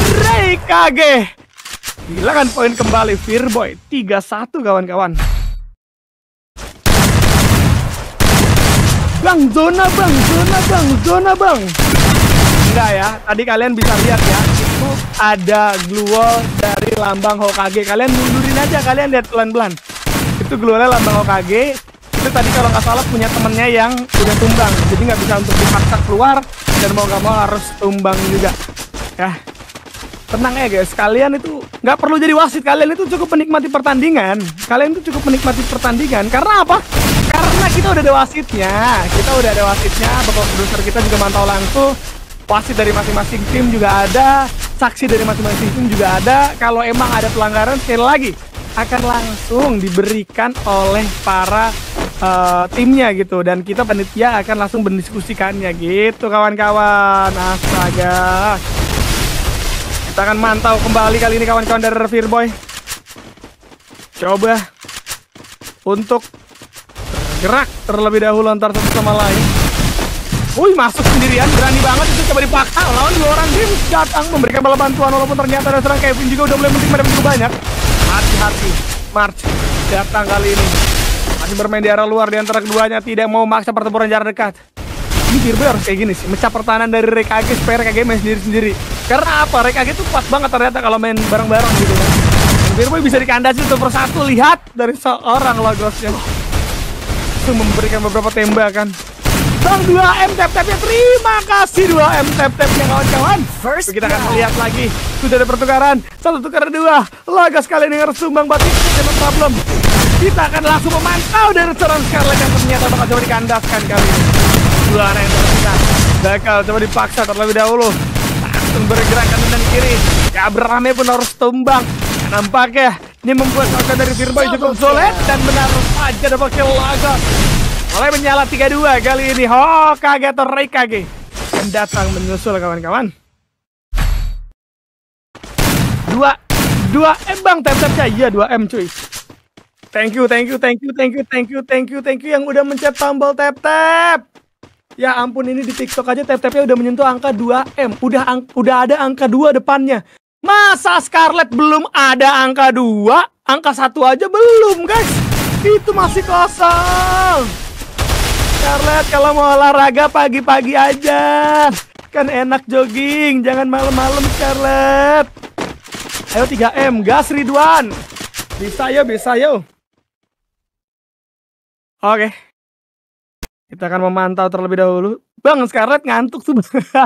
Raikage hilangkan poin kembali. Firboy tiga satu kawan-kawan. Bang, zona bang, zona bang, zona bang. Enggak ya, tadi kalian bisa lihat ya, itu ada gluol dari lambang Hokage. Kalian mundurin aja, kalian lihat pelan-pelan. Itu gluolnya lambang Hokage. Itu tadi kalau nggak salah punya temennya yang udah tumbang, jadi nggak bisa untuk dipaksa keluar dan mau nggak mau harus tumbang juga. Ya, tenang ya guys, kalian itu nggak perlu jadi wasit. Kalian itu cukup menikmati pertandingan. Kalian itu cukup menikmati pertandingan. Karena apa? Karena kita udah ada wasitnya. Kita udah ada wasitnya. Bapak produser kita juga mantau langsung. Wasit dari masing-masing tim juga ada, saksi dari masing-masing tim juga ada. Kalau emang ada pelanggaran, sekali lagi akan langsung diberikan oleh para uh, timnya gitu, dan kita panitia akan langsung mendiskusikannya gitu kawan-kawan. Astaga. Kita akan mantau kembali kali ini kawan-kawan dari Fearboy. Coba untuk gerak terlebih dahulu antar satu sama lain. Wih, masuk sendirian, berani banget itu, coba dipaksa lawan dua orang tim datang memberikan bala bantuan, walaupun ternyata ada serang Kevin juga udah mulai penting pada begitu banyak. Hati-hati, March datang kali ini. Masih bermain di area luar di antara keduanya, tidak mau maksa pertempuran jarak dekat. Ini Fearboy harus kayak gini sih, mecah pertahanan dari Rekage supaya Rekage main sendiri-sendiri. Karena apa? Rekage tuh kuat banget ternyata kalau main bareng-bareng gitu kan. Dan Fearboy bisa dikandasi satu persatu, lihat dari seorang Lagosnya. Itu memberikan beberapa tembakan. Bang dua M tap-tapnya, terima kasih dua M tap-tapnya kawan-kawan. Kita akan melihat lagi, sudah ada pertukaran, satu tukar dua. Lagas kali ini harus sumbang batik, no problem. Kita akan langsung memantau dari seorang Scarlet yang ternyata bakal coba dikandaskan kali ini. Dua anak yang tersisa, bakal coba dipaksa terlebih dahulu. Langsung bergerak kanan dan kiri, ya berame pun harus tumbang. Nampaknya ini membuat langkah dari Fearboy cukup sulit, dan benar saja dapat kill Lagas. Mulai menyala tiga dua kali ini. Hokage atau Rekage yang datang menyusul kawan-kawan. Dua, dua M bang tap-tapnya. Iya dua M cuy. Thank you, thank you, thank you, thank you, thank you, thank you, thank you yang udah mencet tombol tap-tap. Ya ampun, ini di TikTok aja tap-tapnya udah menyentuh angka dua M. Udah ang udah ada angka dua depannya. Masa Scarlet belum ada angka dua? Angka satu aja belum guys. Itu masih kosong. Scarlet kalau mau olahraga pagi-pagi aja. Kan enak jogging, jangan malam-malam Scarlet. Ayo tiga M, gas Ridwan. Bisa yo, bisa yo. Oke. Kita akan memantau terlebih dahulu. Bang, Scarlet ngantuk tuh.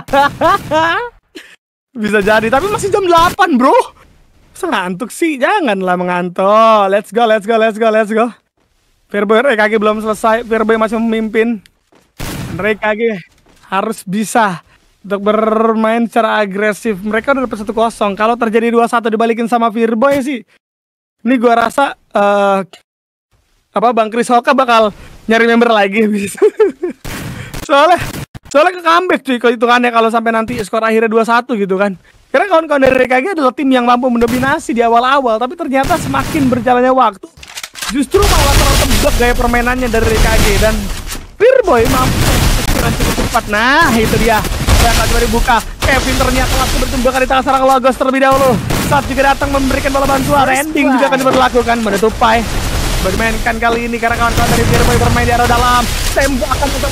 Bisa jadi, tapi masih jam delapan bro. Masa ngantuk sih? Janganlah mengantuk. Let's go, let's go, let's go, let's go. Fearboy Rekage belum selesai, Fearboy masih memimpin. Rekage harus bisa untuk bermain secara agresif. Mereka udah dapat satu kosong. Kalau terjadi dua satu dibalikin sama Fearboy sih, ini gua rasa uh, apa Bang Chris Hoka bakal nyari member lagi. soalnya soalnya ke comeback cuy kalau hitungannya, kalau sampai nanti skor akhirnya dua satu gitu kan. Karena kawan-kawan dari Rekage adalah tim yang mampu mendominasi di awal-awal, tapi ternyata semakin berjalannya waktu justru malah tertebak gaya permainannya dari Rekage, dan Fearboy mampu cukup cepat. Nah itu dia yang coba dibuka. Kevin ternyata langsung bertumbukan di tangan seorang Lagos terlebih dahulu. Saat juga datang memberikan bola bantuan, ending juga akan diberlakukan. Menutupai bermainkan kali ini karena kawan-kawan dari Fearboy bermain di area dalam. Tembakan tetap.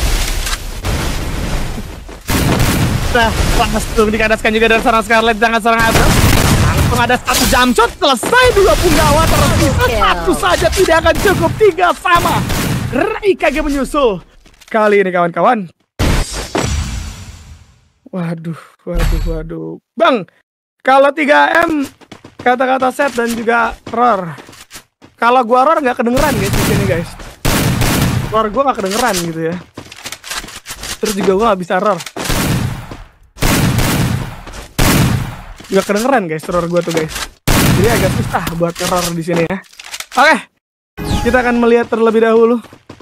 Nah langsung dikandaskan juga dari seorang Scarlet dengan seorang Abram. Langsung ada satu jump shot, selesai. Dua punggawa tersisa satu saja tidak akan cukup. Tiga sama. Rekage menyusul kali ini kawan-kawan. Waduh, waduh, waduh. Bang, kalau tiga M kata-kata set dan juga roar. Kalau gua roar nggak kedengeran guys di sini guys. Roar gua nggak kedengeran gitu ya. Terus juga gua nggak bisa roar. Juga kedengeran guys roar gua tuh guys. Jadi agak susah buat roar di sini ya. Oke, kita akan melihat terlebih dahulu.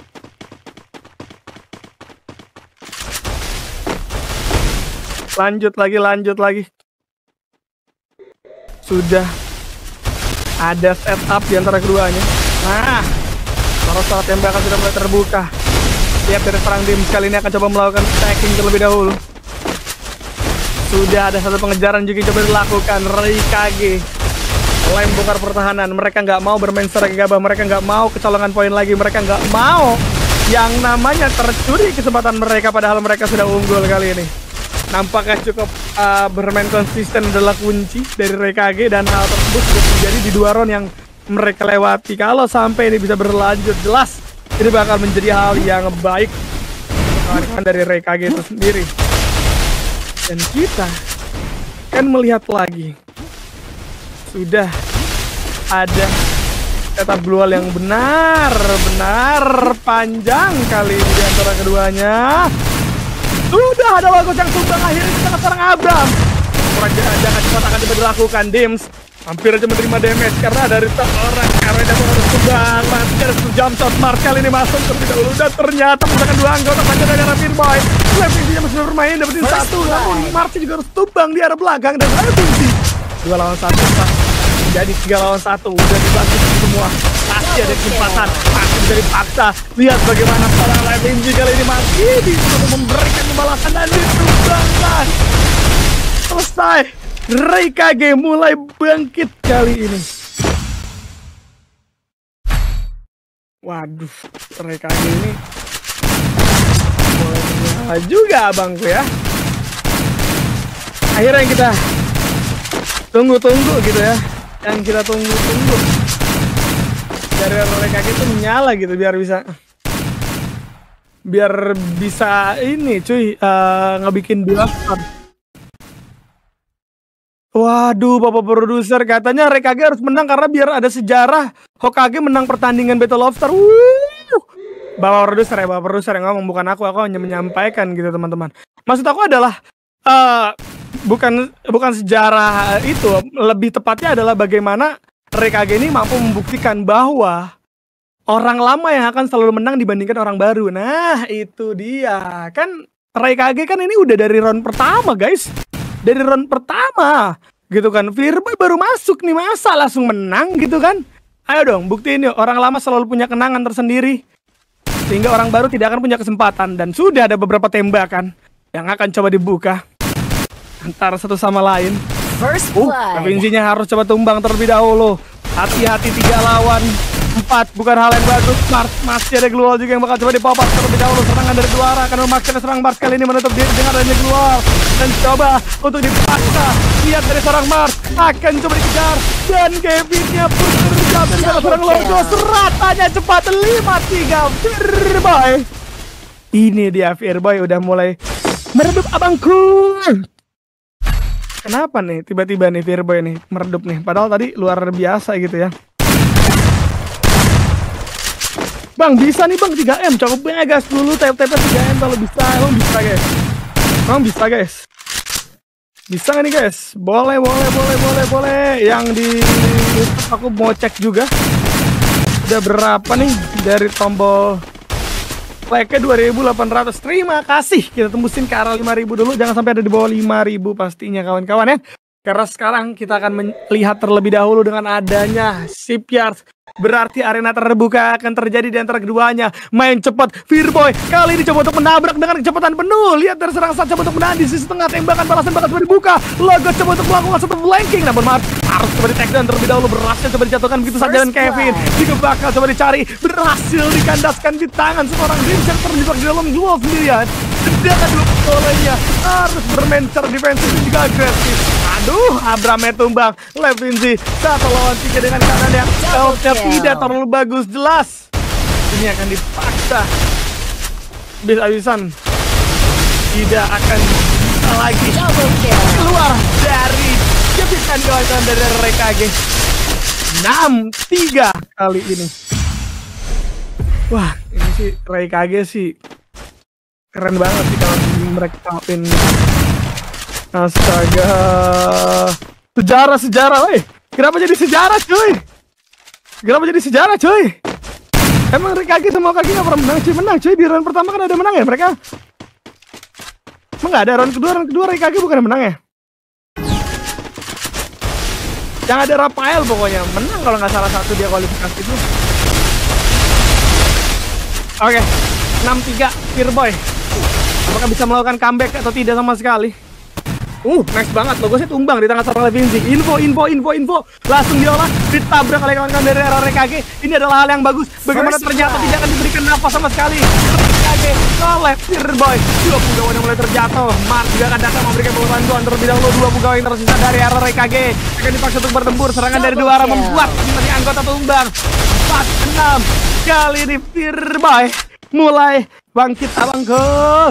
Lanjut lagi, lanjut lagi. Sudah ada setup di antara keduanya. Nah, sorot-sorot tembakan sudah mulai terbuka. Siap dari perang tim kali ini akan coba melakukan stacking terlebih dahulu. Sudah ada satu pengejaran juga yang coba dilakukan. Rekage mulai membongkar pertahanan. Mereka nggak mau bermain secara gegabah. Mereka nggak mau kecolongan poin lagi. Mereka nggak mau yang namanya tercuri kesempatan mereka, padahal mereka sudah unggul kali ini. Nampaknya cukup uh, bermain konsisten adalah kunci dari Rekage, dan hal tersebut sudah terjadi di dua round yang mereka lewati. Kalau sampai ini bisa berlanjut, jelas ini bakal menjadi hal yang baik untuk dari Rekage itu sendiri. Dan kita kan melihat lagi sudah ada setup global yang benar-benar panjang kali ini di antara keduanya. Sudah ada Lagos yang tumbang akhirnya kita seorang Abram. Jangan cepat akan dilakukan Dims. Hampir aja menerima damage karena dari seorang karena dia harus tumbang. Masih ada satu jump shot. Mark kali ini masuk terlebih dahulu dan ternyata menggunakan dua anggota saja dari Fireboy. Levinzi masih bermain dapetin satu. Namun Mark juga harus tumbang di arah belakang dan Levinzi dua lawan satu. Jadi tiga lawan satu udah dibantu semua. Masih ada kesempatan, masih bisa dipaksa. Lihat bagaimana para Levinzi kali ini masih disuruh memberikan pembalasan dan ditumbangkan. Selesai. Raikage mulai bangkit kali ini. Waduh, Raikage ini mulai menyala juga abangku ya. Akhirnya yang kita tunggu-tunggu gitu ya. Yang kita tunggu-tunggu dari Raikage itu menyala gitu biar bisa biar bisa ini cuy uh, ngebikin dua star. Waduh, Bapak Produser katanya Raikage harus menang karena biar ada sejarah Hokage menang pertandingan Battle of Star. Wuh. Bapak Produser ya, Bapak Produser yang ngomong, bukan aku, aku hanya menyampaikan gitu teman-teman. Maksud aku adalah uh, bukan bukan sejarah itu, lebih tepatnya adalah bagaimana Raikage ini mampu membuktikan bahwa orang lama yang akan selalu menang dibandingkan orang baru. Nah, itu dia. Kan Raikage kan ini udah dari round pertama, guys. Dari round pertama gitu kan, Fireboy baru masuk nih, masa langsung menang gitu kan. Ayo dong buktiin yuk, orang lama selalu punya kenangan tersendiri sehingga orang baru tidak akan punya kesempatan. Dan sudah ada beberapa tembakan yang akan coba dibuka antara satu sama lain. First uh, blood. Levinzi-nya harus coba tumbang terlebih dahulu. Hati-hati, tiga lawan empat bukan hal yang bagus. Mars masih ada Glual juga yang bakal coba dipop-up terlebih dahulu. Serangan dari dua arah akan memakai serang Mars kali ini menutup diri dengan adanya Glual dan coba untuk dipaksa. Lihat dari seorang Mars akan coba dikejar dan Kevinnya pun terjatuh dari seorang logo. Seratannya cepat lima tiga Fireboy. Ini dia Fireboy udah mulai meredup abangku. Kenapa nih tiba-tiba nih Fireboy nih meredup nih, padahal tadi luar biasa gitu ya. Bang, bisa nih bang tiga M, coba gas dulu tap-tap tiga M kalau bisa. Emang bisa guys? Emang bisa guys? Bisa gak nih guys? Boleh, boleh, boleh, boleh, boleh. Yang di YouTube aku mau cek juga udah berapa nih dari tombol like-nya dua ribu delapan ratus. Terima kasih. Kita tembusin ke arah lima ribu dulu. Jangan sampai ada di bawah lima ribu pastinya kawan-kawan ya. Karena sekarang kita akan melihat terlebih dahulu dengan adanya Shipyard. Berarti arena terbuka akan terjadi di antara keduanya. Main cepat Fireboy kali ini coba untuk menabrak dengan kecepatan penuh. Lihat dari serang saat coba untuk menahan di sisi tengah. Tembakan balasan bakal coba dibuka. Logo coba untuk melakukan satu flanking. Namun Mars harus coba di take down terlebih dahulu. Berhasil coba dijatuhkan begitu saja. Dan Kevin juga bakal coba dicari. Berhasil dikandaskan di tangan seorang Vincent terjebak di dalam duel sendirian. Sedangkan dua olehnya harus bermain secara defensif dan juga agresif. Aduh, Abrame tumbang. Levinzi satu lawan tiga dengan keadaan yang health-nya tidak terlalu bagus. Jelas ini akan dipaksa habis-habisan, tidak akan bisa lagi keluar dari jepitan kawasan dari Raikage. Enam tiga kali ini. Wah, ini sih Raikage sih keren banget sih kalau mereka kapin. Astaga, sejarah-sejarah, weh. Kenapa jadi sejarah, cuy? Kenapa jadi sejarah, cuy? Emang Raikage sama Hokage nggak pernah menang, cuy? Menang, cuy. Di round pertama kan ada menang ya mereka? Emang nggak ada round kedua? Round kedua Raikage bukan yang menang ya? Yang ada Rafael pokoknya menang kalau nggak salah satu dia kualifikasi itu. Oke, okay. enam tiga Fireboy. Apakah bisa melakukan comeback atau tidak sama sekali? Uh, nice banget, logo saya tumbang di tangan seorang Levinzi. Info, info, info, info. Langsung diolah, ditabrak oleh kawan-kawan dari era Raikage. Ini adalah hal yang bagus. Bagaimana ternyata tidak akan diberikan nafas sama sekali. Raikage oleh Fireboy. Dua pegawai yang mulai terjatuh. Mark juga akan datang memberikan bantuan terlebih dahulu. Dua pegawai yang tersisa dari era Raikage akan dipaksa untuk bertempur. Serangan dari dua arah membuat lima anggota tumbang. Empat enam kali ini Fireboy mulai bangkit abangku.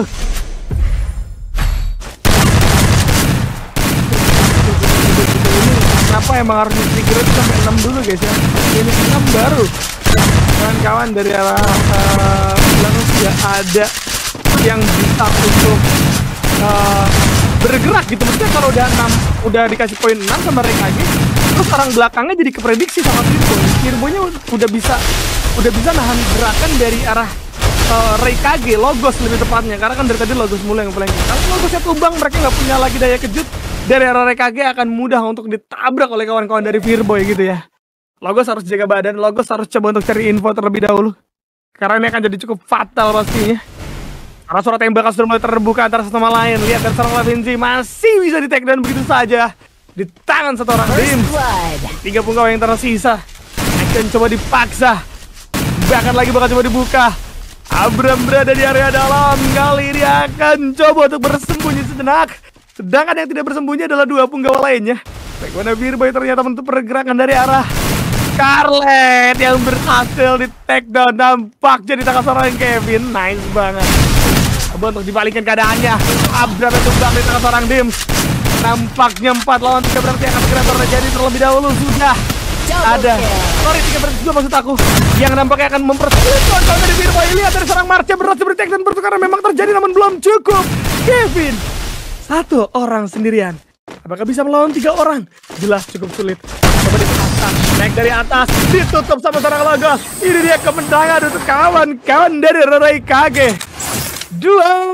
Kenapa emang harus di-trigger itu sampai enam dulu guys ya. Ini enam baru kawan-kawan dari arah uh, belakang tidak ada yang bisa untuk uh, bergerak gitu. Maksudnya kalau udah enam, udah dikasih poin enam sama Raikage, Terus orang belakangnya jadi keprediksi sama Firbo. Firbonya udah bisa udah bisa nahan gerakan dari arah uh, Raikage, Logos lebih tepatnya. Karena kan dari tadi Logos mulai yang flanking. Kalau Logosnya tumbang, mereka nggak punya lagi daya kejut. Dari arah Raikage akan mudah untuk ditabrak oleh kawan-kawan dari Firboy gitu ya. Logos harus jaga badan, Logos harus coba untuk cari info terlebih dahulu. Karena ini akan jadi cukup fatal pastinya. Karena suara tembakan sudah mulai terbuka antara satu sama lain. Lihat dari seorang Lavinci masih bisa di take down begitu saja. Di tangan satu orang Dims. Tiga punggawa yang tersisa akan coba dipaksa. Bahkan lagi bakal coba dibuka. Abram berada di area dalam. Kali ini akan coba untuk bersembunyi sejenak. Sedangkan yang tidak bersembunyi adalah dua punggawa lainnya. Bagaimana Firboy ternyata untuk pergerakan dari arah Scarlet yang berhasil di take down. Nampak jadi tangan seorang Kevin. Nice banget. Coba untuk dibalikkan keadaannya. Abram itu tumbang di tangan seorang Dims. Nampaknya empat lawan tiga berarti akan segera terjadi terlebih dahulu. Sudah ada, sorry tiga berarti dua maksud aku, yang nampaknya akan mempersulit kawan-kawan dari Firboy. Lihat dari seorang Marcia berhasil di take down pertukaran memang terjadi namun belum cukup. Kevin satu orang sendirian. Apakah bisa melawan tiga orang? Jelas cukup sulit. Coba di atas, naik dari atas, ditutup sama seorang Logos. Ini dia kemenangan untuk kawan-kawan dari Raikage. Dua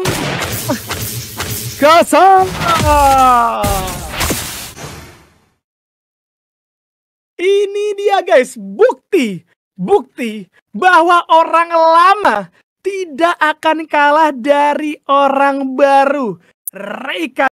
kosong. Ini dia guys, bukti, bukti bahwa orang lama tidak akan kalah dari orang baru. Raikage